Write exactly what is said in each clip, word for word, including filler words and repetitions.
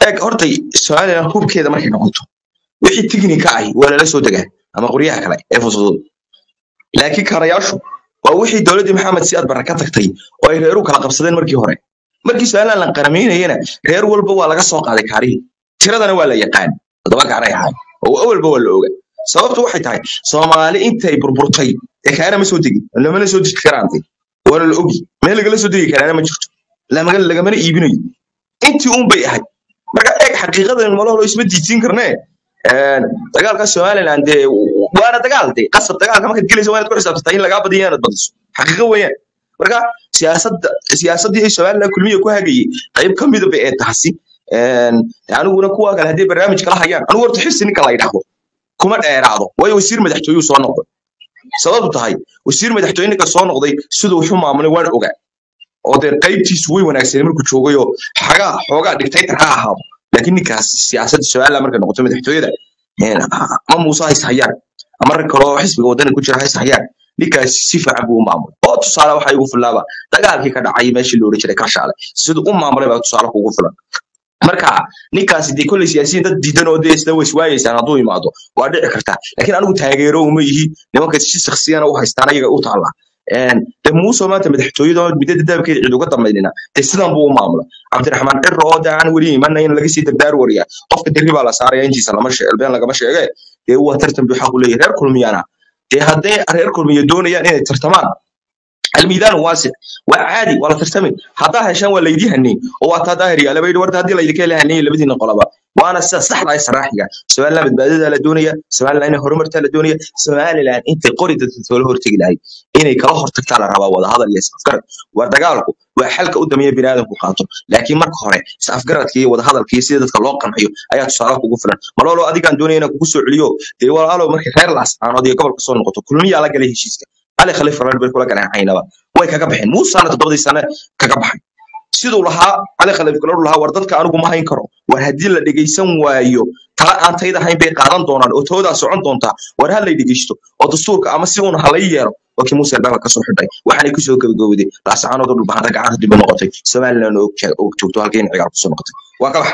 eeg hortay Soomaaliya hubkeeda markay noqoto wixii tiknika ah wala la soo dagaa ama qoryaha kale ee fusudud laakiin karayaashu waa wixii dawladda Maxamed Siyaad Barre ka tagtay oo ay reeru kala qabsadeen markii hore markii Soomaaliland la qarameynayna reer walba waa laga soo qaaday kaarihi tiradana waa la yaqaan dadba gaaray ahay oo awalba waa la ogaa sababtu waxay tahay Soomaali intay burburtay ee kaana ma soo degin lama la soo digi karaantay wala la ogi meel laga soo digi karaana ma jirto lama laga mana iibinayo intii uun bay ahay marka eeg xaqiiqadan malaha loo isma diidin karnaa een dagaalka Soomaaliland waana dagaalday qasab dagaalka marka galayso waa inaad ku xisaabtay in laga badiyo inaad badiso xaqiiqo weeyaan marka siyaasadda siyaasadii ay Soomaaliland kulmiye ku hagayay qayb kamid ah ee taasi een aniguna kuwa kale hadii barnaamij kala hayaan anigu horta xirsi ninka la yiraahdo kuma dheeraado way wasiir madaxtooyo soo noqday sababtu tahay wasiir madaxtooyo ninka soo noqday sidoo wuxuu maamulay waan ogaa oo de qaybtiisu way wanaagsan markuu joogayo xaga xooga dictator ha ahaado laakiin ninkaas siyaasadda Soomaaliland marka noqoto madaxtooyada een ma Muuse haysan ama kale xisbiga wadani ku jira haysan ninkaas si fiican buu maamulay oo tusaale waxa ugu filaaba dagaalkii ka dhacay meeshii loo jiray ka shaalay sidoo uu maamulay baa tusaale ugu filan marka ninkaas dii kulli siyaasiyiin dad diidan oo deesna way iswaayaysan haduu imaado waa dhici karta laakiin anigu taageero uma yihi nimanka si shakhsiyan u haystaan ayaga u taala een de Muuse maanta madaxtooyada midada daabkeeda cid uga dambeynina de sidan buu maamulay Cabdiraxmaan Cirro oo daan wali imanay in laga sii dardaar wariya qofka diriba la saaray injiisa lama sheegay been laga sheegay ee uu tartan buu xaq u leeyahay reer kulmiyana de hadee reer kulmiye doonayaan inay tartamaan الميدان واسع وعادي ولا ترتمي حتى هشان ولا يديهني او تا ظاهري على بيد ورد هذه لا يدك لهني لبدينا قلبا وانا صح لا صراحه سؤال لا بدبادده لا دونيه سؤال لا انه هرمرته لا دونيه سؤال لا انت قريد تسول هورتغي لهي اني كلا هورتغتا لا ربا ودا هذا يس افكار وردغالku waa xalka u dambeeyay binaadamku qaato laakiin marka hore isafgaradkii wada hadalkii sida dadka loo qanciyo ayaa tusaale ugu filan malolo adigan doonayna kugu soo celiyo de walaalo markii reer laas aan odiyo gobolka soo noqoto kulmiya la galay heshiiska علي خليفة رجل كل كان عينه وين كجبحين مو سنة تقضي سنة كجبحين سيدو لها علي خليفة كل لها وردت كأنو ما هينكروا وهدي اللي جيسون وايو ترى أنت إذا هين بيقارن دونا وتودا سعون دونتا ورها اللي جيشتو وتصور كأمسيون هلايير وكي موسى بقى كسر حداي وحنا كسر كجودي راس عنا دول بعد عهد بنقطة سمع لنا وكتبتوا هالكين عيار بس نقطة وكبح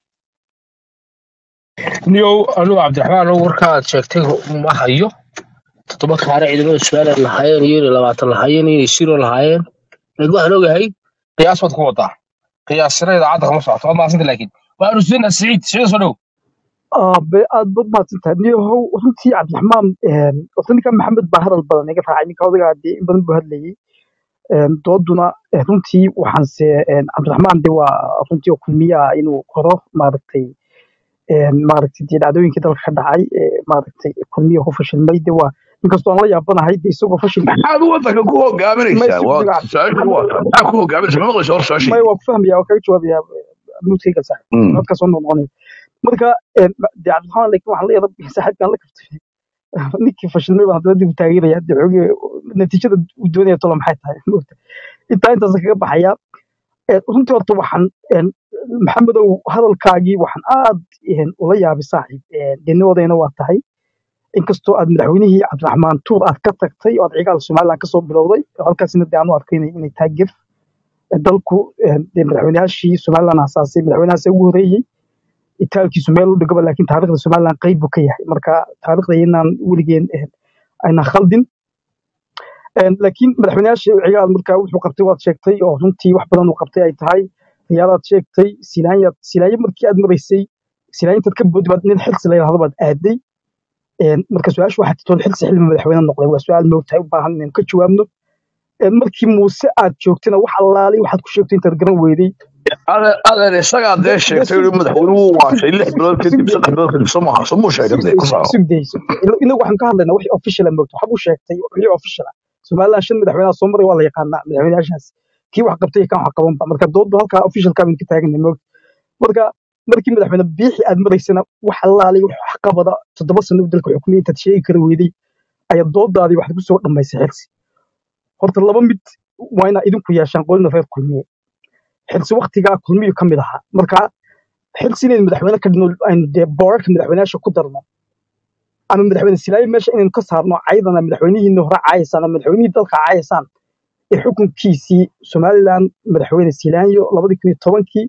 نيو أنا عبد الرحمن وركات شكته ما هيو تطبق على عيدنا السؤال الحين يجي لبعض الحين يصيروا الحين نقول هنوجه هاي قياس وتقوطع قياس سريع عادة خمسة عشر ما أصلا لكن وأرسلنا السعيد شو صنعوا؟ آه بض ما تنتهي هو وصلتي عبد الرحمن وصلني كان محمد بحر البلد نقف عيني كذا قاعد يبان بهاللي ضدنا وصلتي وحنس عبد الرحمن دوا وصلتي وكلمية إنه قرار مارتي مارتي دي العدوين كده الخدعي مارتي كلمية هو فش الميد و inkastoo aan la yaabanahay isagoo fashil maxaad wadanka ku hogaaminaysaa waa su'aal ku wata maxaad ku hogaaminaysaa ma maqlayso hor su'aashii may waa fahmaya oo kaga jawaabaya mudkayga sax dadka soo noqonay marka de Cabdiraxmaan laakiin waxaan la yaabay saaxiibkan la kaftay ninkii fashilmay baan hadda dib u taageeraya de xoge natiijada uu doonaya tolo maxay tahay moogta inta inta kaga baxaya runtii horta waxaan maxamedow hadalkaagii waxaan aad ula yaabay saaxiib dhinoodeena waa tahay inkastoo aad madaxweynihii Cabdiraxmaan Tuur aad ka tagtay oo ciigal Soomaaliland ka soo bilowday halkaasina de aanu arkaynay inay taageer dalku de madaxweynayaashii Soomaaliland asaasay madaxweynahaas ugu horeeyay itaalkiisu meel u dhigaba laakiin taariikhda Soomaaliland qayb buu ka yahay marka taariikhda inaan weligeen ayna khaldin laakiin madaxweynayaashii ciigal marka wuxuu qabtay waad sheegtay oo runtii wax badan uu qabtay ay tahay riyaalaad sheegtay silaanya silaanya markii aad maraysay silaanyada ka boodbaad nin xilsi la yiraahdo baad aaday marka su'aashu waxa toon xil saxil madaxweyne noqday waa su'aal moogtahay u baahan in ka jawaabno markii Muuse aad joogtana wax allaali waxaad ku sheegtay inta garan weeday ada ada isaga aad sheegtay inuu madaxweynuhu waa shay lix bilood kadib saddex bilood kadib Soomaha soo sheegay ku soo sugdayso inagu waxaan ka hadlaynaa wixii official ah moogto waxa uu sheegtay wixii official ah Soomaaliland shan madaxweynaha soo maray waa la yaqaanaa madaxweynayaashaas kii wax qabtay kan wax qaban marka dooddu halka official ka mid ka taagan moogto marka markii madaxweyne biixi aad maraysana wax allaali wax qabada toddoba sano dalka xukuumiyadda sheegi kara weeday ayaa doodaadii wax ku soo dhameysay xilsi horta laba mid waa ina idinku yeeshaan qolna reer kulmiye xilsi waqtiga kulmiye kamid aha marka xilsi inay madaxweyne ka dhino ay de boorka madaxweynaha ku darno ama madaxweyne silaayo meesha inaan ka saarno caydana madaxweynihiina hore caaysan madaxweynihii dalka caaysan ee xukunkiisii Soomaaliland madaxweyne silaayo laba kun iyo toban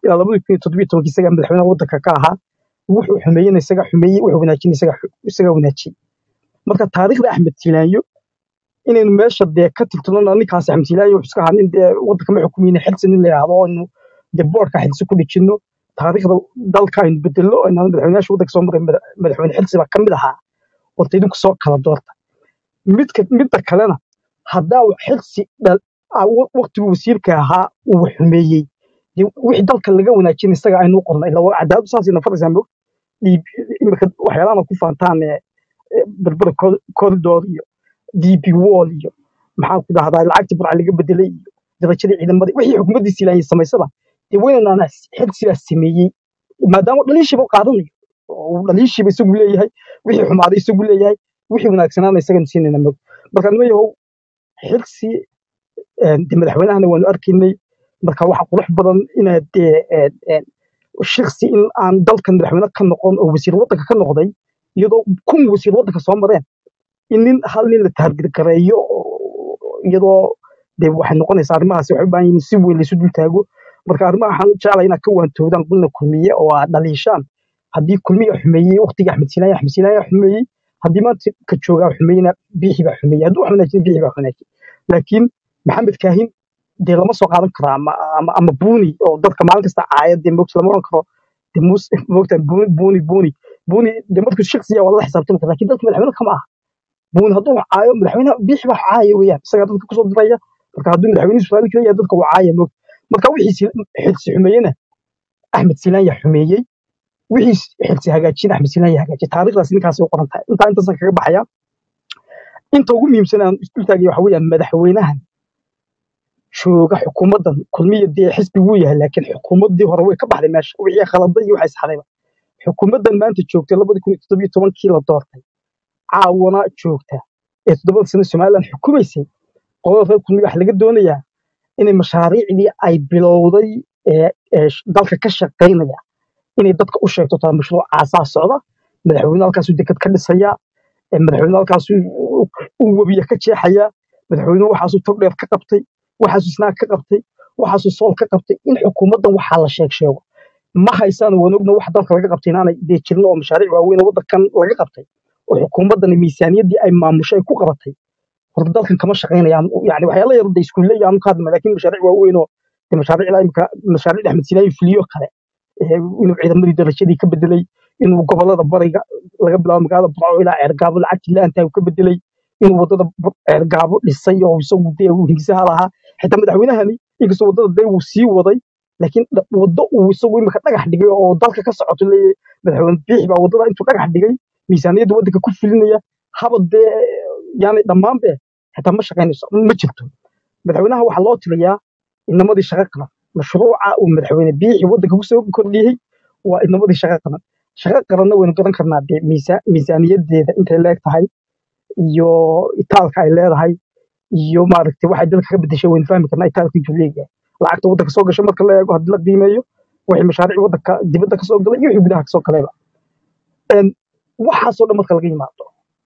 ilaa labada kun iyo toddoba iyo tobankii isagaa madaxweynaha waddanka ka ahaa wuxuu xumeeyeyna isaga xumeeyey wuxuu wanaajin isaga isaga wanaajiyey marka taariikhda axmed silaanyo inaynu meesha dee ka tirtirno ninkaas axmed silaanyo wuxuu iska ahaa nin dee waddanka ma xukumayna xilsi nin la yidhaahdo oo inu dee boorka xilsi ku dhijinno taariikhda dalka aynu bedelno oo inaan madaxweynayaasha waddanka soo maray madaxweyne xilsi baa ka mid ahaa horta idinku soo kala doorta midka midda kalena haddaa xilsi waqtigii wasiirka ahaa uu xumeeyey wixii dalka laga wanaajin isaga aynu qornay ilaa cadaaladu saas ina faraysaa mog imika waxyaalahan ku faantaan berbera corridor iyo d p wall iyo maxaan ku dhahdaa lacagtii burca laga bedelay iyo darajadii ciidamadii wixii xukuumaddii silaanyay samaysaba dee weynana xilsigaas sameeyey maadaama dhaliishiiba u qaadanayo oo dhaliishiiba isagu leeyahay wixii xumaaday isagu leeyahay wixii wanaagsanaana isagana siinayna mog marka nima yahow xilsi dee madaxweynahana waanu arkaynay marka waxa qurux badan inaad dee shakhsi in aan dalkan madaxweyne ka noqon oo wasiir waddanka ka noqday iyadoo kun wasiir waddanka soo mareen in nin hal nin la taargareeyo iyadoo dee waxay noqonaysaa arrimahaasi waxay u baahan yihiin si weyn laysu dul taago marka arrimaha waxaan jeclahay inaad ka waantoodaan qulna kulmiye oo aad dhaliishaan haddii kulmiye xumeeyey waqtigii axmed silaanya axmed silaanya xumeeyey haddii maanta ka joogaa xumeeyena biixi baa xumeeyey hadduu wax wanaajin biixi baa wanaajin laakiin maxamed kaahin dee lama soo qaadan karo ama ama ama buuni oo dadka maalin kasta caaya dee moogta lama oran karo dee muus moogta buuni buuni buuni buuni dee markuu shakhsiya waa la xisaabtami kara laakiin dadka madaxweyne kama aha buuni hadduu wax caayo madaxweyne biixi baa caaya weeyaan isagaa dadka kusoo diraya marka hadduu madaxweynihiisu raali kaleeyahay dadka waa caaya moogta marka wixii xilsi xumeeyena axmed silaanya xumeeyey wixii xilsi hagaajin axmed silaanya hagaajiyey taariikhdaas ninkaas u qoran tahay intaa intaasan kaga baxaya inta ugu muhiimsan aan isku taagay waxa weeyaan madaxweynahan jooga xukuumaddan kulmiya dee xisbi wuu yahay laakiin xukuumaddii hore way ka baxday meesha wixii khaladay iyo waxay saxdayba xukuumaddan maanta joogtay labadi kun iyo toddoba iyo tobankii la doortay caawana joogta ee toddobada sano somalilan xukumaysay qodobada reer kulmiya waxa laga doonayaa inay mashaariicdii ay bilowday ee dalka ka shaqaynaya inay dadka u sheegto taa mashruucaasaa socda madaxweyne halkaasuu deked ka dhisaya madaxweyne halkaasuu uu webiya ka jeexaya madaxweyne waxaasuu tog dheer ka qabtay waxaasuu isnaag ka qabtay waxaasuu sool ka qabtay in xukuumaddan waxaa la sheeg sheego ma haysaan wanogna wax dalka laga qabtay inaanay dee jirno oo mashaariic waaweyn oo waddankan laga qabtay oo xukuumaddan miisaaniyaddii ay maamusho ay ku qabatay horta dalkan kama shaqaynayaan yani waxyaala yar da iskuulle iyo aanu ka hadlama laakiin mashaariic waaweyn oo dee mashaariicda imika mashaariicda axmed silaayo fuliyo kale inuu ciidamadii darajadii ka bedelay inuu gobolada bariga laga bilaabo magaalada burco ilaa ceergaabo lacagtii laantaa uu ka bedelay inuu wadada ceergaabo dhisay oo isagu dee uu hindisaha lahaa xitaa madaxweynahani inkastoo wadada dee uu sii waday laakiin waddo uu isagu imika dhagax dhigay oo dalka ka socoto leeyahay madaxweyne biixi baa wadada intuu dhagax dhigay miisaaniyadda waddanka ku fulinaya haba dee yaani dhammaanbe xitaa ma shaqaynayso ma jirto madaxweynaha waxaa loo tiriyaa inamadii shaqo qaban mashruuca uu madaxweyne biixi waddanka kusoo kordhiyey waa inamadii shaqo qaban shaqo qaranna waynu garan karnaa dee miisaaniyaddeeda intay leeg tahay iyo itaalka ay leedahay iyo maaragtay waxay dalka ka bedeshay waynu fahmi karnaa itaalka intuu leeyahay lacagta waddanka soo gashay marka la eego haddii la qiimeeyo wixii mashaariic waddanka dibadda kasoo galay iyo wixii gudaha kasoo galayba waxaasoo dhan marka laga yimaado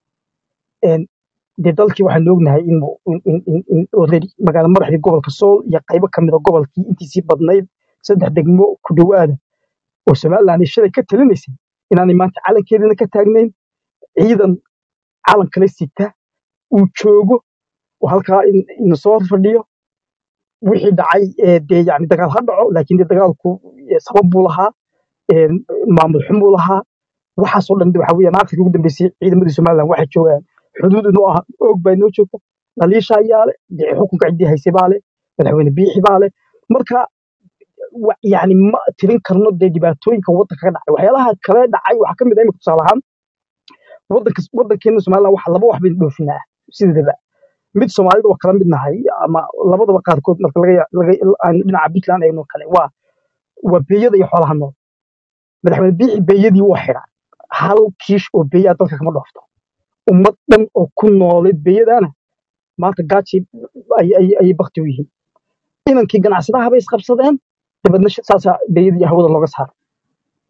dee dalkii waxaanu ognahay in already magaala madaxdii gobolka sool iyo qaybo ka mid a gobolkii intiisii badnayd saddex degmo ku dhowaada oo somaliland ay shalay ka talinaysay inaanay maanta calankeedina ka taagnayn ciidan calan kale sita uu joogo oo halkaa ina soo fadhiyo wixii dhacay dee yani dagaal ha dhaco laakiin dee dagaalku sabab buu lahaa maamul xumuu lahaa waxaasoo dhan waxa weeyaan aakhirkii ugu dambeysay ciidamadii somaliland waxay joogaan xuduud inuu ah oog baa inoo joogta dhaliisha ayaa leh dee xukunka ciddii haysay baa leh madaxweyne biixi baa leh marka yani ma tirin karno dee dhibaatooyinka waddanka ka dhacay waxyaalaha kale dhacay waxaa ka mid ah imika tusaale ahaan waddanka waddankeena somaliland waxa laba wax baynu dhoofinaa sidaba mid soomaalida waa kala mid nahay ama labadaba qaarkood marka laga laga aanu dhinaca puntland eegno kale waa waa beeyada iyo xoolaha nool madaxweyne biixi beeyadii waa xidhaa hal kiish oo beeyaa dalka kama dhoofto ummad dhan oo ku noolay beeyadaana maanta gaaji ayay bakti u yihiin inankii ganacsadaha bay isqabsadeen dabadna saasaa beeyadii hawada looga saaray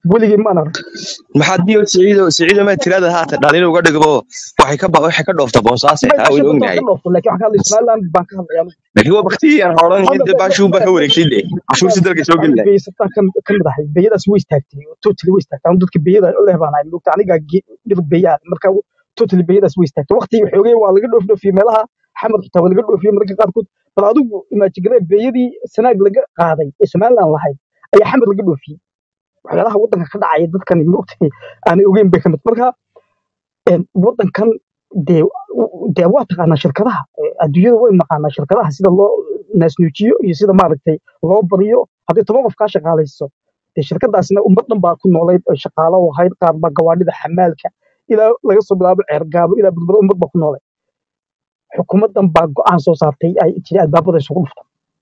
weligii ma anar maxaad biyo siciido siciido ma tirada haata dhalin uga dhigbo waxay ka ba waxay ka dhoofta boosaase may taa baasha weyn badda ognahay ka dhoofto laakiin waxaan ka hadlay Somaliland baan ka hadlayaa laakiin waqti aan horan hadda inta baashu ba ka wareegtay de cashuursi dalka soo gelin lahayd beeysata kan ka mid ahay beeyadaas way istaagtay totally way istaagtay aan dadka beeyada u leebaanay moogta aniga dhib beeyad marka totally beeyadaas way istaagtay waqti xoogay waa laga dhoof dhoofiyo meelaha xamar xitaa waa laga dhoofiyo marka qaarkood bal adigu imaajigre beeyadii sanaag laga qaaday ee Somaliland lahayd ayaa xamar laga dhoofiyay waxyaalaha wadanka ka dhacay dadkan moogtay aan ogeyn bay kamid marka een wadankan dee dee waa taqaanaa shirkadaha adduunyada way maqaanaa shirkadaha sida loo naasnuujiyo iyo sida maaragtay loo bariyo haddii toban qof kaa shaqaalayso dee shirkadaasna ummad dhan baa ku noolayd oo shaqaalo u ahayd qaar baa gawaadhida xamaalka ilaa laga soo bilaabo ceergaabo ilaa badbado ummad baa ku noolay xukuumaddan baa go'aan soo saartay ay jiri albaabada isugu dhufta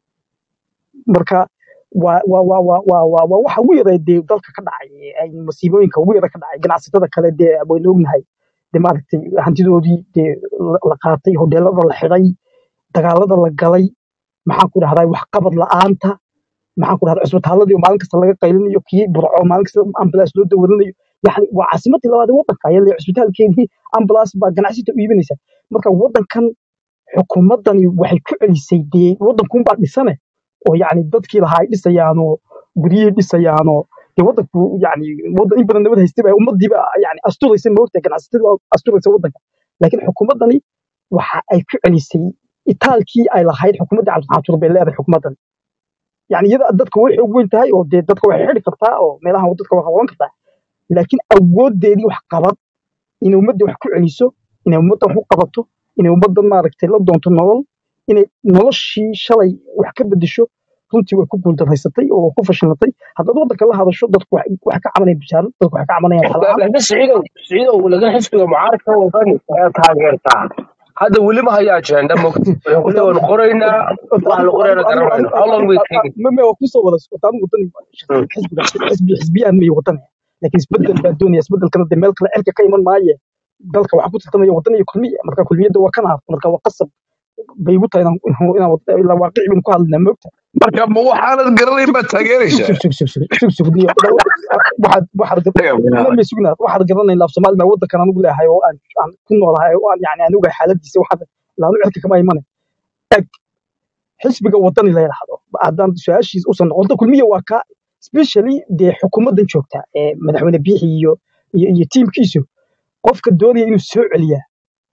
marka waa waa waa waa waa waa waa waxa ugu yaray dee dalka ka dhacay ay masiibooyinka ugu yara ka dhacay ganacsatada kale dee waynu ognahay dee maaragtay hantidoodii dee la la qaatay hoteelada la xidhay dagaalada la galay maxaan ku dhahdaa wax qabad la'aanta maxaan ku dhahdaa cusbitaaladii oo maalin kasta laga qaylinayo kii burco maalin kasta ambalaas loo dawarinayo yani waa caasimadii labaad ee wadanka ayaa la cusbitaalkeedii ambalaas baa ganacsita u iibinaysa marka wadankan xukuumaddani waxay ku celisay dee wadankuun baa dhisane oo yani dadkii lahaa ay dhisayaanoo guryihii dhisayaanoo dee wadanku yani wadan in badan nabad haystay baa ummadiiba yani asturaysa moogta ganacsatada waa asturaysa wadanka laakiin xukuumaddani waxa ay ku celisay itaalkii ay lahayd xukuumadda cabdixaatuur bay leedahay xukuumaddan yani iyada dadka way xoog weyn tahay oo dee dadka way xidhi kartaa oo meelaha dadka way qaban kartaa laakiin awoodeedii wax qabad inay ummadda wax ku celiso inay ummadda wax u qabato inay ummaddan maaragtay la doonto nolol inay noloshii shalay wax ka bedesho runtii way ku guuldarraysatay oo ku fashilantay haddaad waddanka la hadasho dadku wax wax ka cabanayaan bishaaro dadku wax ka cabanayaan xalaqaan laakiin siciidow siciidow laga xisbiga mucaaradka wadani ee taageertaa hadda weli ma haya ajenda mogta horta waan qoraynaa horta wax la anigu qorayna anigu anigu garanayno how long will it take ma ma waa kusoo wada horta anigu wadani xisbiga xisbi xisbiyaan may wadani laakiin isbedel baa doonaya isbedelkana dee meel kale cirka ka iman maaye dalka waxaa ku tartamaya wadan iyo kulmiye marka kulmiyadda waa kana marka waa qasab bay igu tahay inaan inaan wada- ilaa waaqici baynu ku hadlinaa moogta marka ma waxaanad garanayn baad sug taageeraysaa sug sug sug sug sug sug niyo waxaad waxaad ma ma sugnaa waxaad garanayn laaf Soomaali ma wadankan anigu leeyahay oo aan aan ku noolahay oo aan yani aan ogahay xaaladiisa waxaad laanu cirka kama imane eg xisbiga wadani la yiraahdo haddaan su-aashiis usan noqon horta kulmiye waa ka especially dee xukuumaddan joogta ee madaxweyne biixi iyo iyo iyo tiimkiisu qofka doonaya inuu soo celiyaa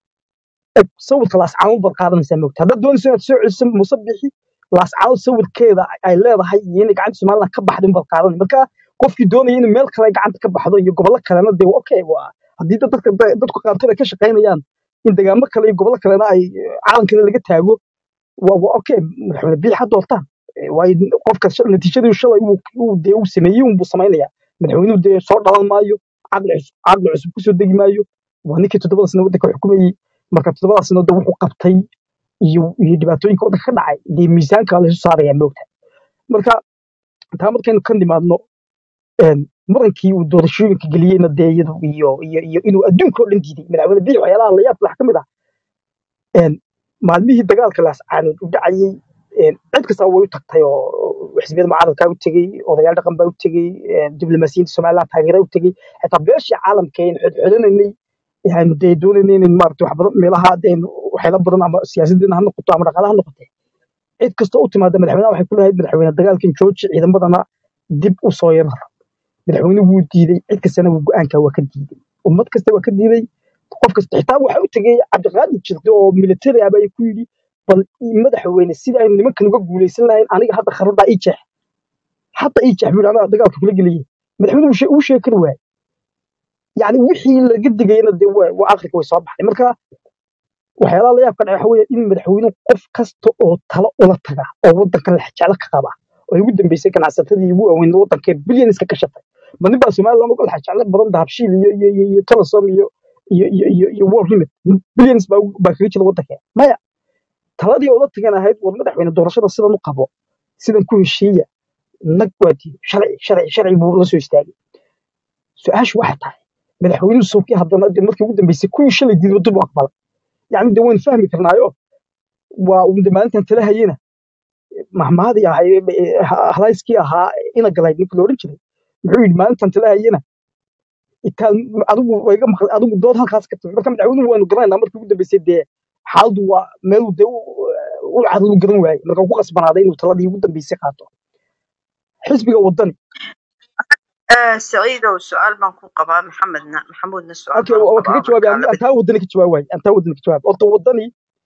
eg sawirka laascaanood baad qaadanaysaa moogta haddaad doonayso inaad soo celiso musabixi laascaanood sawirkeeda ay leedahay iyo inay gacanta somaliland ka baxdo unbaad qaadanay marka qofkii doonaya inuu meel kale gacanta ka baxdo iyo gobollo kalena dee okay waa haddii dad- dadka dadku qaarkood ay ka shaqaynayaan in deegaamo kale iyo gobollo kalena ay caalamkana laga taago waa waa okay madaxweyne biixi ha doortaan Eh, waayo qofka shal- natiijadii shalay uu uu dee uu sameeyey unbuu samaynayaa madaxweynuhu dee soo dhalan maayo caqli cusub caqli cusub kusoo degi maayo waa ninkii toddobada sano waddanka xukumayey marka toddobada sano de wuxuu qabtay iyo iyo dhibaatooyinka waddanka ka dhacay dee miisaanka la isu saarayaa moogta marka taa markaynu ka nimaadno een, murankii uu doorashooyinka geliyeyna dee iyadu iyo iyo iyo inuu adduunka oo dhan diiday madaxweyne biixi waxyaalaha la yaabka wax ka mid ah een, maalmihii dagaalka laascaanood u dhacayey een, cid kasta way u tagtay oo xisbiyada mucaaradka u tegey odayaal dhaqan baa u tegey een, diblomaasiyiinta somaliland taageera u tegey xitaa beeshii caalamka aynu xodxodanaynay aynu dee doonaynay in maaragtay wax badan meelaha dee waxyaala badan ama siyaasadeena ha noqoto ama dhaqaalaha ha noqotee cid kasta u timaada madaxweynaha waxay ku leedahay madaxweyne dagaalkan jooji ciidamadana dib u soo yarar madaxweyne wuu diiday cid kastana wuu go-aanka waa ka diiday ummad kasta waa ka diiday qof kasta xitaa waxa u tegey cabdiqaadir jirta oo military ah baa ku yidhi bal ii madaxweyne sida aynu nimankan uga guuleysan lahayn aniga hadda kharada ii jeex hadda ii jeex buu yidhi anaga dagaalka kula geliyey madaxweyne wuu shee- wuu sheekari waayey yani wixii laga digayna dee waa waa aakhirka way soo baxday marka waxyaalaha la yaabka dhacay waxa weeye in madaxweynuhu qof kasta oo talo ula taga oo waddankan la jeclo ka qaba oo ay ugu dambeysay ganacsatadii ugu waaweyn waddanka bilyanska ka shatay ma nin baa somaliland uga jeclo badan dahabshiil iyo iyo iyo iyo telesom iyo iyo iyo iyo iyo war limit billions baa ugu- baa kaga jira waddanka maya taladii ula tagan ahayd war madaxweyne doorashada sidan u qabo sidan ku heshiiya nag waa diiday sharci sharci sharci buu la soo istaagay su-aashu waxay tahay madaxweynuhu sawkii haddana dee markii ugu dambeysay kuwii shalay diiday dib u aqbala yani de waynu fahmi karnaayo waa uu de maalintan tala hayena mahmaadii ahaa halayskii ahaa ina galay ninka la odhan jiray muxuu yidhi maalintan talahayana intaan adigu wayga maqlay adigu dood halkaas ka timi marka madaxweynuhu waanu garanaynaa markii ugu dambeysay dee xaaladu waa meel dee u cadlu garan waayey marka ku qasbanaaday inuu taladii ugu dambeysay qaato xisbiga wadani آه سعيد وسؤال بنكون قبا محمدنا محمودنا سؤال okay بنكون waa kaga قبا jawaabay مركا antaa wadani ka jawaab waay antaa wadani ka jawaab horta wadani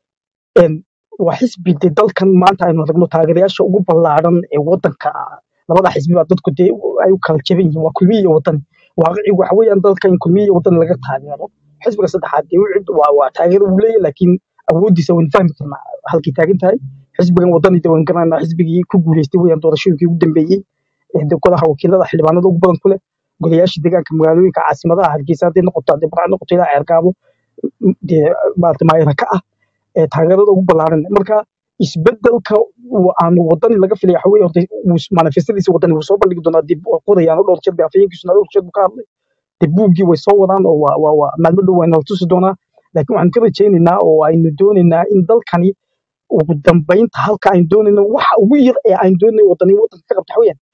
een waa xisbi dee dalkan maanta aynu aragno taageerayaasha ugu ballaaran ee wadanka labada xisbi baa dadku dee ay u kala jaban yihiin waa kulmiye iyo wadani waaqici waxa weeyaan dalka in kulmiye iyo wadani laga taageero xisbiga saddexaad dee wicid waa waa taageero uu leeyahay laakiin awoodiisa waan fahmi karnaa halkii taagan tahay xisbigan wadani dee waan garanaynaa xisbigii ku guuleystay weeyaan doorashooyinkii ugu dambeeyey ee dee golaha wakiilada xildhibaanada ugu badan ku leh golayaasha deegaanka magaalooyinka caasimadaha hargeysa hadday noqoto hadday barca noqoto ilaa ceergaabo dee maarata maayara ka ah ee taageerada ugu ballaaran marka isbedelka aanu wadani laga filaya waxa weeye horta manifestadiisa wadani wuu soo bandhigi doonaa dib waa qodayaan dhowr jeer bay afayeenkiisuna dhowr jeer buu ka hadlay dib buuggii way soo wadaan oo waa waa waa maalmo dhow wayna la tusi doonaa laakiin waxaan ka rajaynaynaa oo aynu doonaynaa in dalkani ugu dambeynta halka aynu doonayno waxa ugu yar ee aynu doonayno wadani wadanka ka qabta waxa weeyaan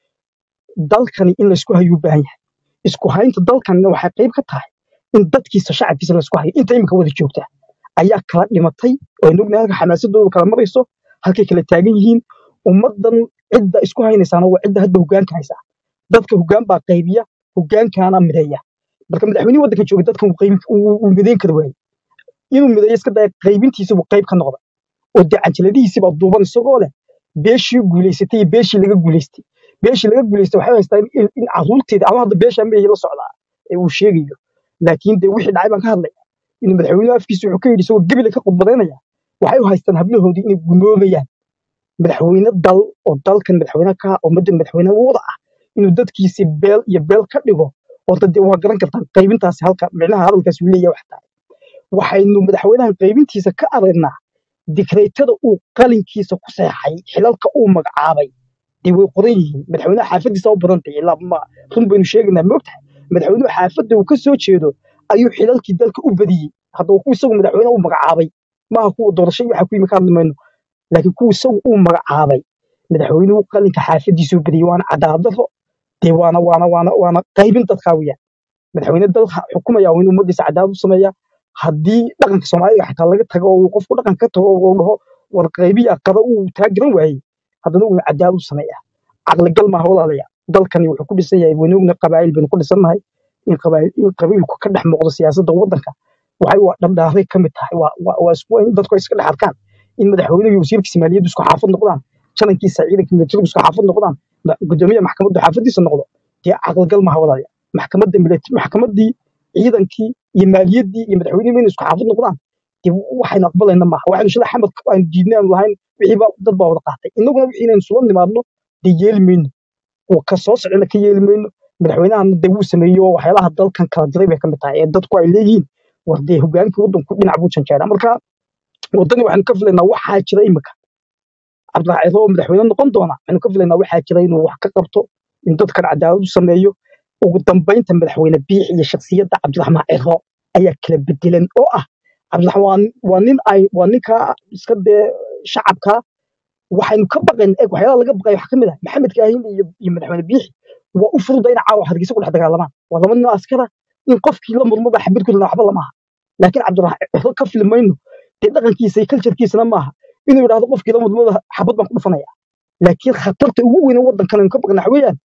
dalkani in laysku hayo u baahan yahay isku haynta dalkanina waxay qayb ka tahay in dadkiisa shacabkiisa laysku hayo inta imika wada joogta ayaa kala dhimatay oo aynu ognahay halka xamaasadooda kala marayso halkay kala taagan yihiin ummadan cidda isku haynaysaana waa cidda hadda hogaanka haysa dadka hogaan baa qaybiya hogaankaana mideeya marka madaxweynihii waddanka jooga dadkan uu qayb uu mideyn kara waayey inuu mideeyo iska daya qaybintiisa buu qayb ka noqda oo dee cajaladihiisii baa duuban isagoo leh beeshii guulaysatay iyo beeshii laga guulaystay beeshii laga guulaystay waxay haystaa in in carruurteeda ama hadda beesha amay la socdaa ee uu sheegayo laakiin dee wixii dhacay baan ka hadlaya in madaxweynuhu afkiisa wuxuu ka yidhi isagoo gebile ka khudbadaynaya waxay u haystaan hablahoodii inay gumoobayaan madaxweyne dal oo dalkan madaxweyne ka ah ummadda madaxweyne wada ah inuu dadkiisi beel iyo beel ka dhigo horta dee waa garan kartaan qaybintaasi halka micnaha hadalkaasi uu leeyahay wax tahay waxaynu madaxweynahan qaybintiisa ka aragnaa dikreetada uu qalinkiisa ku seexay xilalka uu magacaabay dee way qoran yihiin madaxweynaha xaafadiisa u badan tahay ilaa ma run baynu sheegaynaa moogtahay madaxweynuhu xaafadda uu ka soo jeedo ayuu xilalkii dalka u badiyey hadda ku isagu madaxweyne uu magacaabay maaha kuwa doorasho iyo waxa ku yimi ka hadli mayno laakiin kuwa isagu uu magacaabay madaxweynuhu qalinka xaafadiisa u badiyey waana cadaalad darro dee waana waana waana waana qaybin dadkaa weeyaan madaxweyne dalka xukumaya waa inuu ummadiisa cadaalad u sameeya haddii dhaqanka soomaaliga xitaa laga tago oo uu qofku dhaqan ka tago oo uu dhaho war qaybiya qada uu taageran waayey haddana uu cadaalad u sameeya caqligal maaha walaalaya dalkani wuxuu ku dhisan yahay wanoogna qabaa'il baynu ku dhisannahay in qabaa'il in qabiilku ka dhex muuqdo siyaasadda waddanka waxay waa dhardhaaray ka mid tahay waa waa waa isku in dadku ay iska dhex arkaan in madaxweynuhu iyo wasiirka Soomaaliyeed isku xaafad noqdaan janankiisa ciidanka militariga isku xaafad noqdaan gudoomiyaha maxkamadda xaafadiisa noqdo dee caqligal maaha walaalaya maxkamadda militari maxkamaddii ciidankii iyo maaliyaddii iyo madaxweynuhu inay isku xaafad noqdaan dee waxaynu aqbalayna maaha waxaynu shalay xamad aynu diidnay aanu lahayn wixii baa dad baa wada qaatay innaguna wixii inaynu sula nimaadno dee yeeli mayno oo ka soo socdana ka yeeli mayno madaxweynahana dee wuu sameeyo waxyaalaha dalkan kala diray bay ka mid tahay ee dadku ay leeyihiin war dee hogaanka waddanku dhinac buu janjeeraa marka waddani waxaanu ka filaynaa waxaa jira imika cabdiraxmaan ciro oo madaxweyne noqon doona waxaanu ka filaynaa waxaa jira inuu wax ka qabto in dadkan cadaalad u sameeyo ugu dambeynta madaxweyne biix iyo shakhsiyadda cabdiraxmaan ciro ayaa kala bedelan oo ah cabdiraxmaan waa nin ay waa ninka iska dee shacabka waxaynu ka baqayn eeg waxyaalaha laga baqay waxa ka mid ah maxamed kaahin iyo iyo madaxweyne biixi waa u fududa in caawa hargeysa ku dhex dagaalamaan waa laba nin oo askara in qofkii la murmaba xabad ku dilaa waxba lama aha laakiin cabdiraxmaan ka filmayno dee dhaqankiisa iyo culturekiisana maaha inuu yidhaahdo qofkii la murmaba xabad baan ku dhufanaya laakiin khatarta ugu weyn ee waddankan aynu ka baqna waxa weeyaan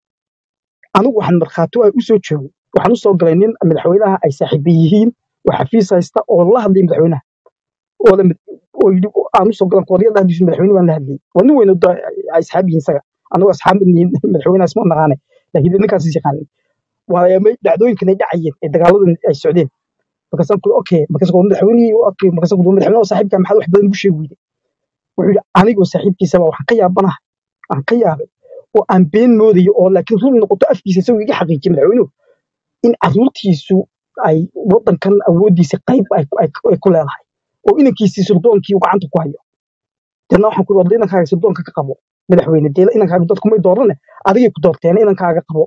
anigu waxaan markhaati ay u soo joogay waxaan u soo galay nin madaxweynaha ay saaxiiba yihiin oo xafiis haysta oo la hadlay madaxweynaha oo la oo yidhi aan u soo galan qooriyada haddiisu madaxweyne baan la hadlay waa nin weyn oo ay asxaab yihiin isaga anagoo asxaab yihiin madaxweynahaas ma naqaanay laakiin ninkaas is yaqaanay waa dhacdooyinkan ay dhacayeen ee dagaaladan ay socdeen markaasaan ku okay markaas ku madaxweynihii okay markaas ku madaxweynaha saaxiibka maxaa wax badan ugu sheegi weyday wuxuu yidhi anigoo saaxiibkiisa baa waxaan ka yaabanahay aan ka yaabay oo aan been moodayo oo laakiin run noqoto afkiisa isagoo iga xaqiijiyay madaxweynuhu in carruurtiisu ay waddankan awooddiisa qayb ay ay ku leedahay oo inankiisii surdoonkii uu gacanta ku hayo deedna waxaan ku wadda inankaaga surdoonka ka qabo madaxweyne deela inankaaga dadku may doorane adigay ku doorteen inankaaga qabo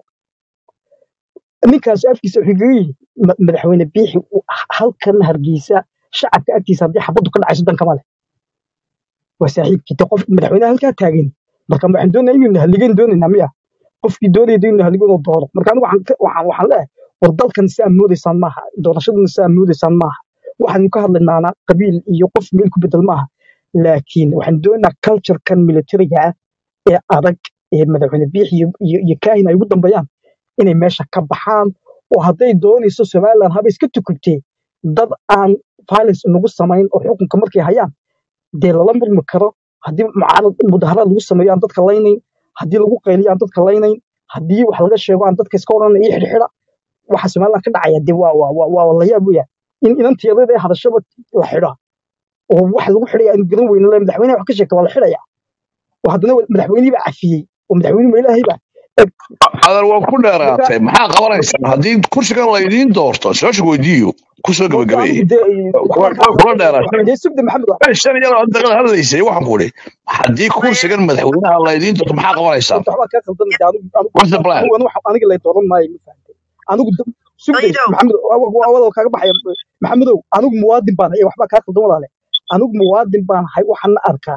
ninkaas afkiisa wuxuu kaga yihi madaxweyne biixi halkan hargeysa shacabka agtiisa haddii xabaddu ka dhacayso dan kama leh waa saaxiibkii de qof madaxweynaha halkaa taagan marka waxaan doonayaa inuu haligan doonaynaa miya qofkii doonaya inuu haligooda doono marka anigu waxaan ka- waxaan waxaan leeyahay war dalkan si aad moodaysaan maaha doorashadan si aad moodaysaan maaha waxaanu ka hadlaynaana qabiil iyo qof meel ku bedel maaha laakiin waxaan doonaynaa culture-kan militariga ah ee adag ee madaxweyne biix iyo iyo iyo kaahin ay ugu dambeeyaan inay meesha ka baxaan oo hadday doonayso somaliland haba iska tukubtee dad aan violence nagu samayn oo xukunka markay hayaan dee lala murmi karo haddii mucaarad mudaharaad lagu sameeyo aan dadka laynayn haddii lagu qayliyo aan dadka laynayn haddii wax laga sheego aan dadka iska odhanay iyo xidhxidha waxa somaliland ka dhacaya dee waa waa waa waa la yaab weya in inanteedada ee hadashaba la xidha oo wax lagu xidhaya aynu garan weyne le madaxweynaha wax ka sheegta waa la xidhaya oo haddana madaxweynihii baa cafiyey oo madaxweynuhu ilaahay baa eg adar waa ku marka dheeraatay maxaa qabanaysaa haddii kursigan laydiin doorto su-aasha weydiiyo kusoo horta anigu gabagabeeye dee way waxbaan ka kula hadlay dheeraatay dee sugde maxamed wax shan iyo laba daqiiqad hadlaysay waxaan ku idhi haddii maya kursigan madaxweynaha laydiin doorto maxaa qabanaysaan horta waxbaa kaa qaldan dee anigu anigu what's the plan anigu anigu wax- aniga lay dooran maayo ma fahantay anigu d- sugde saciidow maxamed awada kaaga baxaya maxamedow anigu muwaadin baan hay waxbaa kaa qaldan walaale anigu muwaadin baan hay waxaan arkaa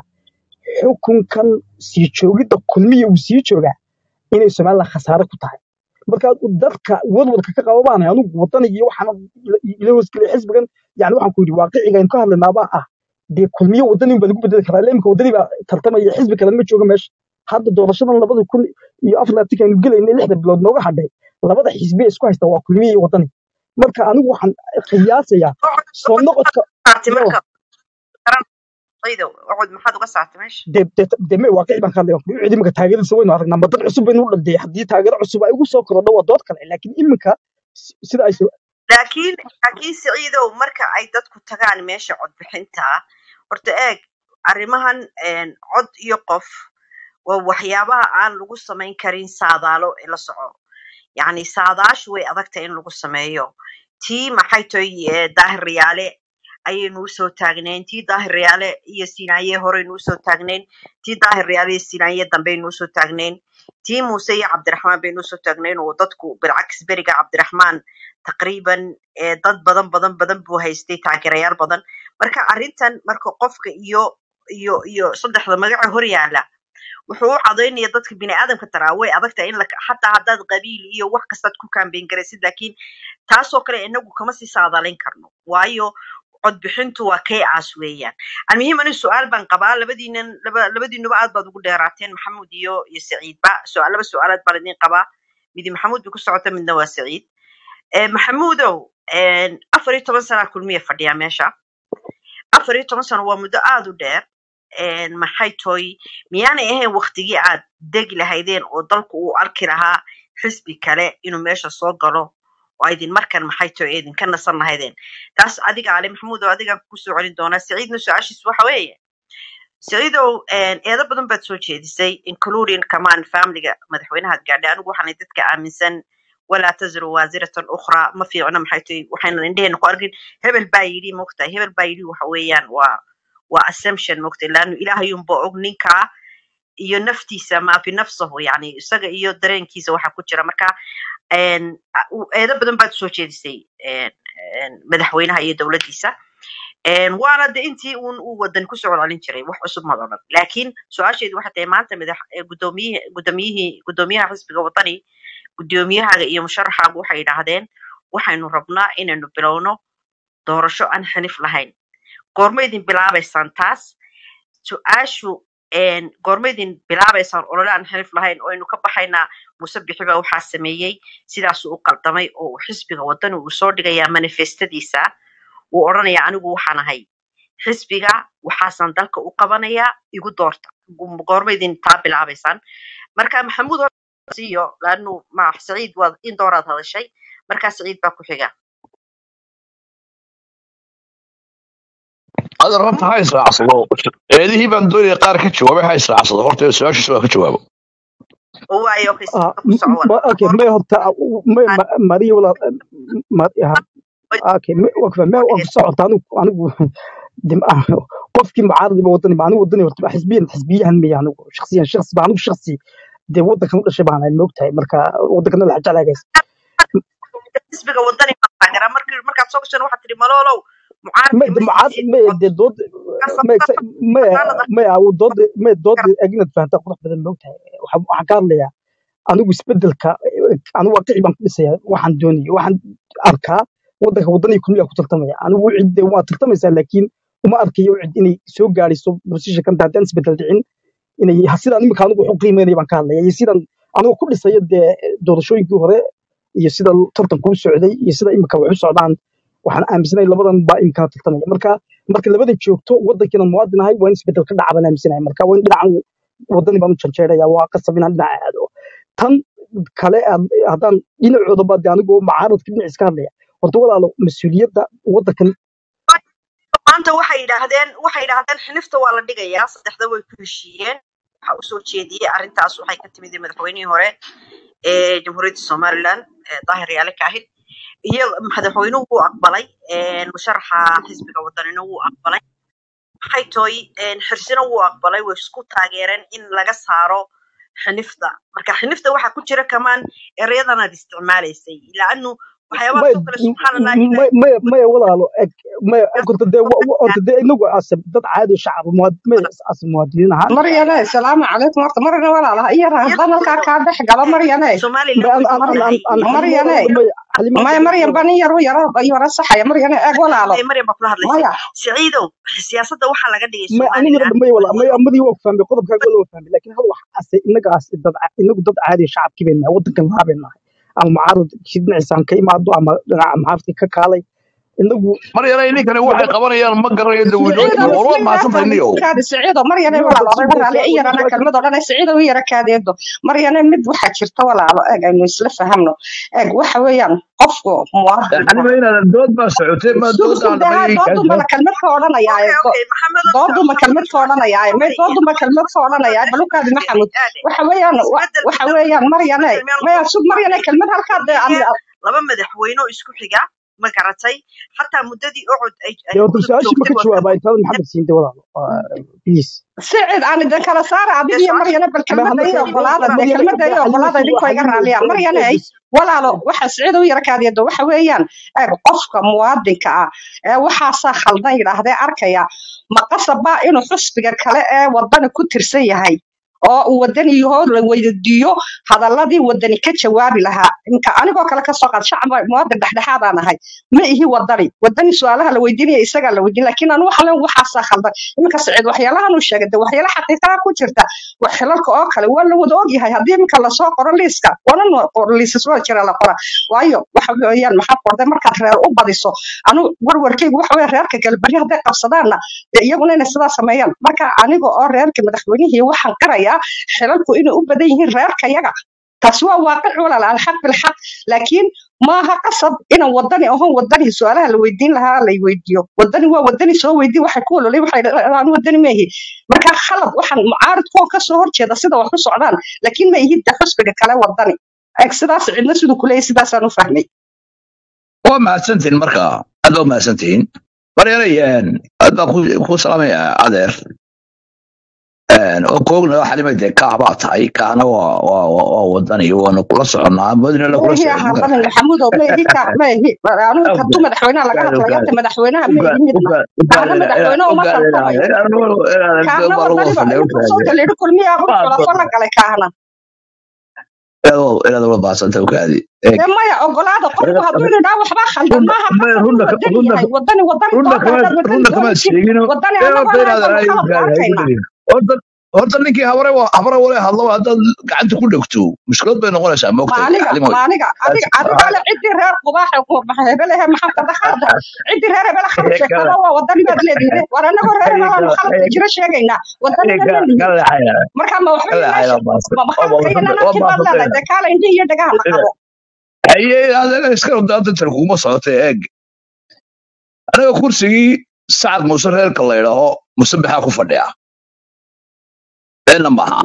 xukunkan sii joogidda kulmiya uu sii joogaa inay somaliland khasaare ku tahay marka dadka wadwadka ka qaba baan anigu wadaniga iyo waxaan ila hoosgelay xisbigan yani waxaan ku yidhi waaqiciga aynu ka hadlaynaabaa ah dee kulmiye wadani baa lagu bedeli karaa ilaa imika wadani baa tartamaya xisbi kale ma jooga meesha hadda doorashadan labada kun iyo afar labaatanka aynu gelayna lixda bilood nooga hadhay labada xisbi ee isku haysta waa kulmiye iyo wadani marka anigu waxaan qiyaasayaa soo noqodka saartay iyo marka garan saciidow ucud maxaad uga saartay meesha de de de me waaqici baan ka hadlaya cid imika taageeradiisa waynu aragnaa ma dad cusub baynu u dhaldee haddii taageero cusub ay ugu soo korodho waa dood kale laakiin imika si- sida ay soo laakiin laakiin saciidow marka ay dadku tagaan meesha codbixinta horta eeg arrimahan een, cod iyo qof waa waxyaabaha aan lagu samayn karin saadaalo ee la soco yacni saadaashu way adagtahay in lagu sameeyo tii maxay tahay eh, daahir riyaale ayaynu usoo taagnayn tii daahir riyaale iyo sinaaye horeynu usoo taagnayn tii daahir riyaale iyo sinaaye dambeynu usoo taagnayn tii muuse iyo cabdiraxmaan baynu usoo taagnayn oo dadku bilcaks beriga cabdiraxmaan taqriiban eh, dad badan badan badan buu haystay taageerayaal badan marka arrintan marka qofka iyo iyo iyo saddexda magaca hor yaala wuxuu u cadaynaya dadka bini'aadamka taraa way adagtahay in la xataa haddaad qabiil iyo wax kastaad ku kaambeyn garaysid laakiin taasoo kale inagu kama sii saadaalin karno waayo codbixintu waa chaos weeyaan almuhiim ani su-aal baan qabaa labadiinan laba labadiinuba aad baad ugu dheeraateen maxamuud iyo iyo saciidba su-aal laba su-aalaad baan idin qabaa midi maxamuud bay ku socota midna waa saciid Eh, maxamuudow een, afar iyo toban sana kulmiya fadhiyaa meesha afar iyo toban sano waa muddo aad u dheer een, maxay toy miyaanay ahayn waktigii aad degi lahaydeen oo dalku uu arki lahaa xisbi kale inuu meesha soo galo oo idin markan maxay toy idinka nasan lahaydeen taas adiga ale maxamuud oo adigaan kusoo celin doonaa saciidna su-aashiis waxa weeye saciidow een, eedo badan baad soo jeedisay including kamaan familiga madaxweynahaad gaadhay anigu waxaanay dadka aaminsan walaa taziru waasiratan ukhra ma fiicno maxay tahay waxaynan indheheena ku arkin hebel baa yidhi mogtahay hebel baa yidhi waxa weeyaan waa waa assumption mogtahay laanu ilaahayunba og ninkaa iyo naftiisa ma fi nafsahu yani isaga iyo dareenkiisa waxa ku jira marka een, u- eedo badan baad soo jeedisay een, een, madaxweynaha iyo dowladdiisa een, waana de intii uun uu wadan kusoo celcelin jiray wax cusub mad odhan laakiin su-aasheedu waxay tahay maanta madax eh, gudoomiyihii gudoomiyihii gudoomiyaha xisbiga wadani gudoomiyahaaga iyo musharaxaagu waxay yidhaahdeen waxaynu rabnaa inaynu bilowno doorasho aan xanif lahayn goorma idin bilaabaysaan taas su-aashu een, goorma idin bilaabaysaan olole aan xanif lahayn oo aynu ka baxaynaa muuse bixi baa waxaa sameeyey sidaasuu u qaldamay oo uu xisbiga wadani uu soo dhigayaa manifestadiisa uu odhanaya anigu waxaan ahay xisbiga waxaasaan dalka u qabanayaa igu doorta Gu- goorma idin taa bilaabaysaan marka maxamuud siiyo laanu ma saciid waad in dooraad hadashay markaa saciid baa ku xiga adar horta ha israacsado eedihii baan doonaya qaar ka jawaabay ha israacsado horta su-aashiisa waa ka jawaabo oo waayo okay ah, ku soco m- walaal ma- okay goorma may horta may aan ma- mariya walaal ma- ah, okay may wakfa may oo waa ku socota anigu anigu dim ah qofkii mucaarad ba wadani anigu wadani horta xisbiyan xisbiyahan may anigu shakhsiyan shakhsi baan anigu shakhsi dee wadankan u dhashay baan ahay moogtahay marka wadankana la jeclaagays xisbiga wadani baa taageeraa markii markaad soo gashan waxaad tidhi maloolow may mucaaradka de ma mucaarad siisid may cod de dood may kasaanada may kasaanada may aw dood may dood agnaad fahantaa qurux badan moogtahay waxaan waxaan ka hadlayaa anigu isbedelka anigu waaqici baan ku dhisaya waxaan doonaya waxaan arkaa wadanka wadaniga kulmiya ku tartamaya anigu cid waa tartamaysaa laakiin uma arkayo cid inay soo gaariso position kan haddaan isbedel dhicin inay sidaan imika anigu wuxuu qiimeynaya baan ka hadlaya iyo sidaan anigu ku dhisayo dee doorashooyinkii hore iyo sida tartanku u socday iyo sida imika wax u socdaan waxaan aaminsanahay labadan baa imika tartamaya marka marka labada joogto wadankiina muwaadin ahay waa in isbedel ka dhaca baan aaminsanahay marka waa in dhinacan wadani baan u janjeeraya waa qasab inaan dhinaca aado tan kale haddaan dhinacooda baa dee anigoo macaaradka dhinac iska hadlaya horta walaalo mas-uuliyadda wadankan maanta waxay yidhaahdeen waxay yidhaahdeen xinifta waa la dhigayaa saddexda way ku heshiiyeen waxa usoo jeediyey arrintaas waxay ka timid madaxweynihii hore ee jamhuuriyadda somaliland daahir yaale kaahid iyo madaxweynuhu wuu aqbalay musharaxa xisbiga wadanina wuu aqbalay maxay tooy xirsina wuu aqbalay way isku taageereen in laga saaro xinifta marka xinifta waxaa ku jira kamaan ereyadana ad isticmaalaysay laanu waxyaabaha soo kale subxaanallah maya walaalo maya horta dee horta dee inagu asab dad caadi shacab asab muwaadiniin ahaan maryane asalaamu calaykum horta marna walaalaha iyo haddaan halkaa kaa dhex galo maryane maryane maya maryan bani yaru yaro yaro saxaya maryane eeg walaalo maryam baa kula hadlaysa siciidow siyaasadda waxaa laga dhigay aniga maya wala maya amadii waa fahmay qodobkaaga waa fahmay laakiin hal wax ase inaga as dad inagu dad caadi shacabkii bayna wadankan lahaabeenahay ama mucaarad dhinaciisaan ka imaado ama dhinaca maxaafadka ka kaalay inagu maryane ninkani waxay qabanayaan ma garanayo dawladooda war ma santaynio kaadi siciido maryane walaalo walaalo iyo yarana kalmad odhan siciido iyo yara kaadeedo maryane mid waxa jirta walaalo eeg aynu isla fahamno eeg waxa weeyaan qofku muwaadin anima inaan dood ba socotay ma dood aan dood ma kalmad ka odhanayaa dood ma kalmad ka odhanayaa ma dood ma kalmad ka odhanayaa balukaadi maxamud waxa weeyaan waxa weeyaan maryane ma sub maryane kalmad halka laba madaxweyne isku xiga ma garatay hatta muddadii ucud ay horta su-aashii ma ka jawaabaa intaada maxamed siinde walaalo please سعد أنا ده كلا صار أبي يا مريم بالكلمة دي وقلاده بالكلمة دي وقلاده دي كوي قرر عليها مريم أي ولا لا وح سعيد ويركاد يده وح ويان قفك مواد كا وح صاخ الضير هذا أركيا ما قصب بقى إنه حسب كلا وضنا كتر سيء هاي oo wadani yahood la weydiiyo hadaladii wadani ka jawaabi lahaa inka anigoo kala ka soo qaad shacab muwaadin dhaxdhaxaad aan ahay ma ihi wadani wadani su'aalaha la weydiinaya isaga la weydiin laakiin anu waxa leen waxa sa khaldan imka Saciid waxyaalahan uu sheegay waxyaalaha xaqiiqada ku jirta wax xilalka oo kale waa la wada og yahay hadii imka la soo qoro liiska wana qoro liisas waa jira la qora waayo waxa weeyaan maxaa qorday marka reer u badiso anu warwarkaygu waxa weey reerka kale bari haday qabsadaana iyaguna inay sidaa sameeyaan marka aniga oo reerka madaxweynihii waxaan qaraya xelalku inay u badan yihiin reerka yaga taas waa waaqic walaal alxaq bilxaq laakiin ma ha qasab inaan wadani ahaan wadani su'aalaha la weydiin lahaa la weydiiyo wadani waa wadani soo weydiin waxay ku ololay waxay aan wadani ma yihiin marka khalad waxaan mucaaradku ka soo horjeeda sida wax u socdaan laakiin ma yihiin xusbiga kale wadani eeg sidaas cidna sidoo kale sidaas aan u fahmay waa mahadsantiin marka aad waa mahadsantiin maryanayaan aad baa ku salaamaya adeer oo koogna waxa limayde kaaba tahay kaana waa waa wadani wana kula soconaa madina la kula soconaa maxamuud oo meehi ka meehi anu ka tu madaxweynaha laga hadlayo madaxweynaha meehi mid kaana madaxweynaha uma tartamayo kaana soo kale kulmiya aqoon kala fara kale kaana eedo eedo la baasanta u kaadi maya ogolaada qofku hadduu inuu dhaw waxba khaldan maaha wadani wadani wadani wadani horta ninkii habare habare wale hadlo haddaad gacanta ku dhegto mushkilad bay noqonaysaa maaniga adiga adiga la cidii reer qubaaxa ku hebelaha maxaa ka dhaxada cidii reer hebelaha kharashada waa wadani baad leedahay war anagu reer hebelaha khalad jira sheegayna wadani marka ma waxba ma maxaa ka la kala indii iyo dhagaha la qabo ayay adeega iska wadaada tarkuuma socotay eeg anaga kursigii sacad muuse reerka la yidhaaho musabaxa ku fadhiya maha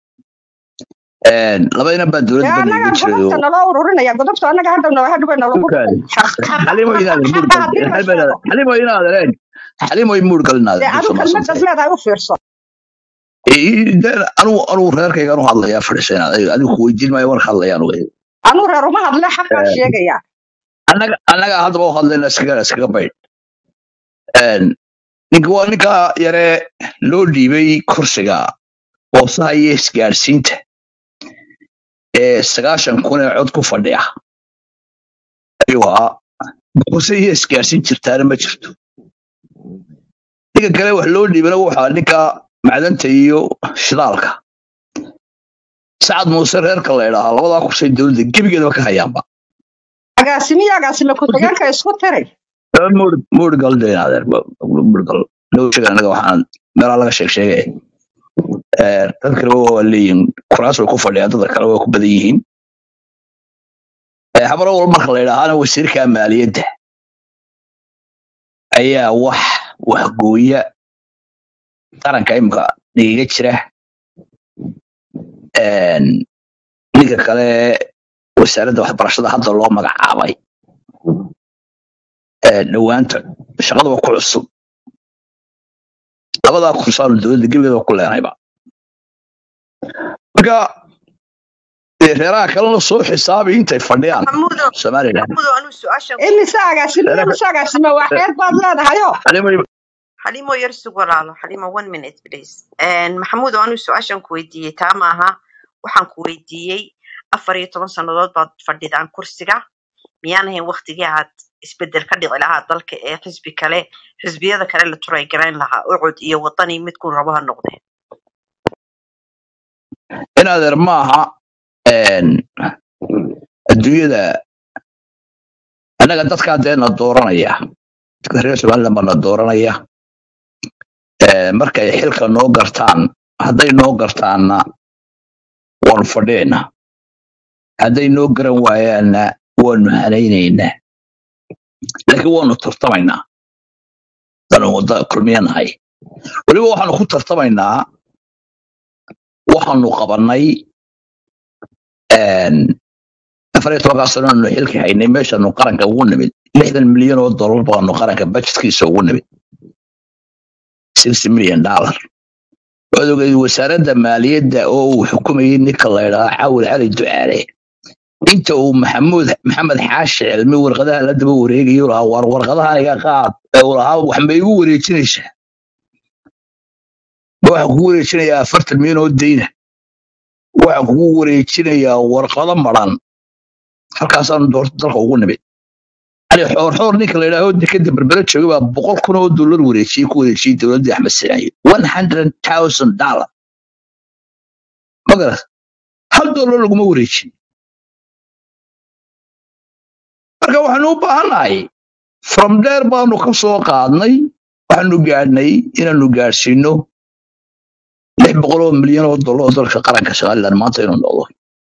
labayna baa dowladda anaga hadda nala ururinaya godobta anaga hadda nala hadba nala xalimo inaad xalimo inaad reen xalimo muur galnaad adu kalmada leedahay u fiirso ee anu anu reerkayga anu hadlaya fadhiisana adigu ku weydiin maayo war hadlayaan way anu reer uma hadla xaqa sheegaya anaga anaga hadba u hadlayna iskaga iskaga bayd een ninka waa ninka yare loo dhiibay kursiga oo saayay isgaarsiinta ee sagaashan kun ee cod ku fadhiya ayuu ahaa boqorse iyo isgaarsiin jirtaana ma jirto ninka kale wax loo dhiibana waxaa ninka macdanta iyo shidaalka sacad muuse reerka la idhaahaa labadaa kursay dowladda gebigeedaba ka hayaanba agaasimiya agaasime ku-xigeenka isku tiray murgal deenaadeer murgal nowshaga anaga waxaan meelaa laga sheeg sheegay dad kale waa leeyihin kuraas way ku fadhiyaan dadka kale waa ku badan yihiin habaro wal marka la idhaahaana wasiirka maaliyadda ayaa wax waxgooya qaranka imika dhigiga jira ninka kale wasaaradda waxbarashada hadda loo magacaabay dhowaanta shaqada waa ku cusub labadaa kursaanu dowladda gebigeeda ku leenayba marka reeraha kalena soo xisaabi intay fadhiyaan somalilan imise agaasime imise agaasime waa xeer baad leedahayo حليمو يرسو ولاalo حليمو one minute please maxamuud oo anu su'aashan ku weydiiyey taa maaha waxaan ku weydiiyey afar iyo toban sannadood baad fadhidaan kursiga miyaan ahayn waqtigii aad isbedel ka dhici lahaa dalka ee xisbi kale xisbiyada kale la turay garayn lahaa ucud iyo wadani midkuu rabo ha noqdee inaadeer maaha adduunyada annaga dadkaa dee na dooranaya dadka reer somaliland baa na dooranaya markay xilka noo gartaan hadday noo gartaanna waanu fadhiyayna hadday noo garan waayaanna waanu hanaynaynaa laakiin waanu tartamaynaa danu wadda kulmiyanahay weliba waxaanu ku tartamaynaa waxaanu qabannay afar iyo tobankaa sanoonu xilka haynay meeshaanu qaranka ugu nimid lixdan milyan oo dollar baanu qaranka budgetkiisa ugu nimid sixty million dollar waad ogeyd wasaaradda maaliyadda oo uu xukumayay ninka la idhahaa caawil cali ducaale inta uu maxamuud maxamed xaashi cilmi warqadaha la daba wareegayo lahaa war warqadaha iga qaad ee uu lahaa wax ma igu wareejinaysaa waxaan kugu wareejinayaa afartan milyan oo deyna waxaan kugu wareejinayaa warqado maran halkaasaanu doorta dalka ugu nimid cali xoorxoor ninka la yidhaaho dekada berbera joogay baa boqol kun oo dollar wareejiyey ku wareejiyey dowladdii axmed sinaayo one hundred thousand dollar magaras hal dollar laguma wareejin marka waxaanu u baahannahay from there baanu ka soo qaadnay waxaanu gaadhnay inaanu gaadhsiino lix boqol oo milyan oo dollar oo dalka qaranka somaliland maanta inuu noqdo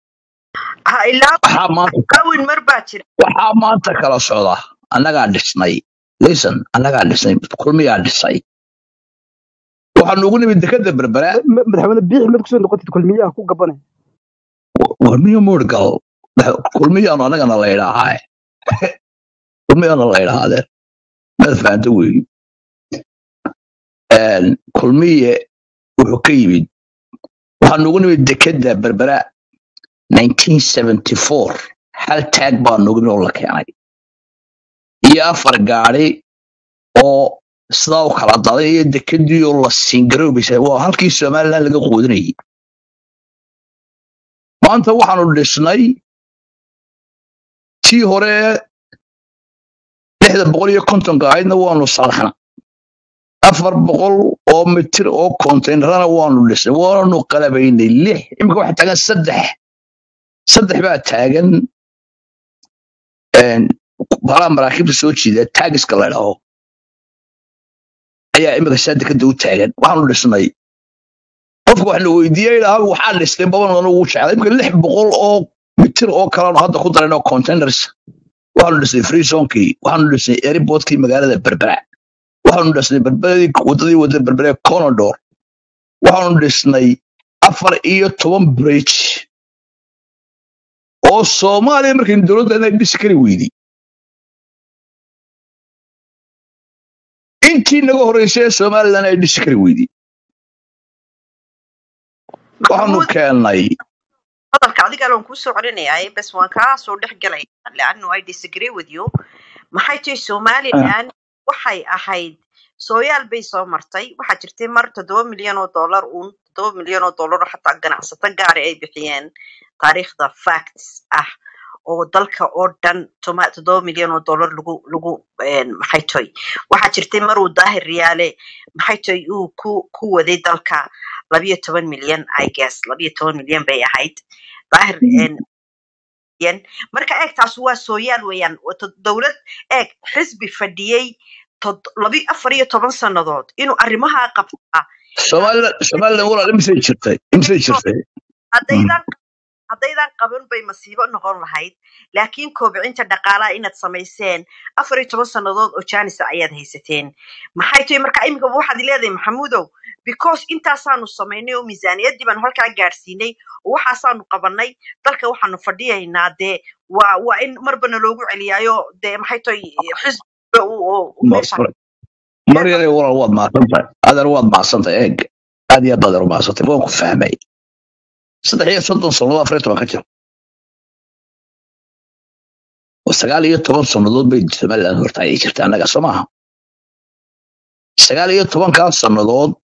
waxaa maanta kala socda annagaa dhisnay listen annagaa dhisnay kulmiyaa dhisay waxaanu ugu nimid dekada berbera madaxweyne biixi mad kusoo noqotid kulmiyaha ku gabanay kulmiya murgal kulmiyaanu annagana la idhaahaa kulmiyaana la idhahaadeen mad fahanto weyi kulmiye wuxuu ka yimid waxaanu ugu nimid dekada berbera nineteen seventy-four hal taag baa noogu mid oo la keenay iyo afar gaari oo sidaa u kala daday iyo dekadii oo la siingaroobaysa waa halkii somaliland laga quudinayay maanta waxaanu dhisnay tii hore lixda boqol iyo kontonka ahaydna waanu salaxna afar boqol oo mitir oo containerana waanu dhisnay waanu qalabaynay lix imika waxa taagan saddex saddex baa taagan balaa maraakiibta soo jiida taagiska la idhaho ayaa imika saa dekada u taagan waxaanu dhisnay qofka wax la weydiiyey idhaha waxaa dhistay baban ugu jeclay imika lix boqol oo mitir oo kalanu hadda ku darayno containers waxaanu dhisnay freezonkii waxaanu dhisnay airportkii magaalada berbera waxaanu dhisnay berberadii wadadii wada berbere conodor waxaanu dhisnay afar iyo toban bridge oo soomaaliya markay dowladda inay dhisi kari weyday intii naga horreysay ee somaliland ay dhisi kari weyday waxaanu keennay hadalka adiga loon kuu soo celinayaa bas waan kaa soo dhex galay laannu I disagree with you maxay tahay somaliland waxay ahayd sooyaal bay soo martay waxaa jirtay mar toddoba milyan oo dollar uun toddoba milyan oo dollar xataa ganacsato gaari ay bixiyeen taariikhda facts ah oo dalka oo dhan toma- toddoba milyan oo dollar lagu lagu een, maxay toy waxaa jirtay maruu daahir riyaale maxay toy uu ku ku waday dalka labiyo toban milyan i guess labiyo toban milyan bay ahayd daahir een, milyan marka eeg taas waa sooyaal weeyaan waa to- dowlad eeg xisbi fadhiyey tod- labi afar iyo toban sannadood inuu arrimaha qabtaa Somaliland Somaliland walaal imisay jirtay imisay jirtay haddaydan haddaydan qaban bay masiibo noqon lahayd laakiin koobcinta dhaqaalaha inaad samayseen afar iyo toban sannadood oo janisa ayaad haysateen maxay tahay marka iminka waxaad leedahay maxamuudow because intaasaanu samaynay oo miisaaniyaddii baanu halkaa gaadhsiinay oo waxaasaanu qabanay dalka waxaanu fadhiyaynaa dee waa waa in marbana loogu celiyaayo dee maxay tahay xisbiga uu uu- uu meesha Mar- Maryane walaal waad mahadsantahay adeer waad mahadsantahay eeg aad iyo aad baad u mahadsantahay waan ku fahmay saddex iyo soddon sannadood afar iyo toban ka jira oo sagaal iyo toban sannadood bay Somaliland horta ay jirta annaga soo maaha sagaal iyo tobankaas sannadood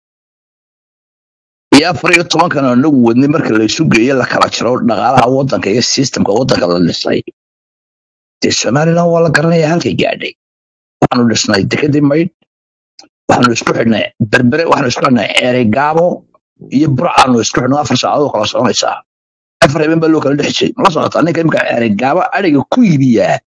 iyo afar iyo tobankan anagu wadnay marka la isu geeyo la kala jiro dhaqaalaha waddanka iyo systemka waddanka la dhisay dee Somaliland waa la garanayaa halkay gaadhay waxaanu dhisnay dekedii maydh waxaanu isku xidhnay berbere waxaanu isku xidhnay ceerigaabo iyo burcaanu isku xidhnay afar saacadood kala soconaysaa afar habeen baa loo kala dhex jiray mala socotaa ninka imika ceerigaabo adhiga ku iibiyaa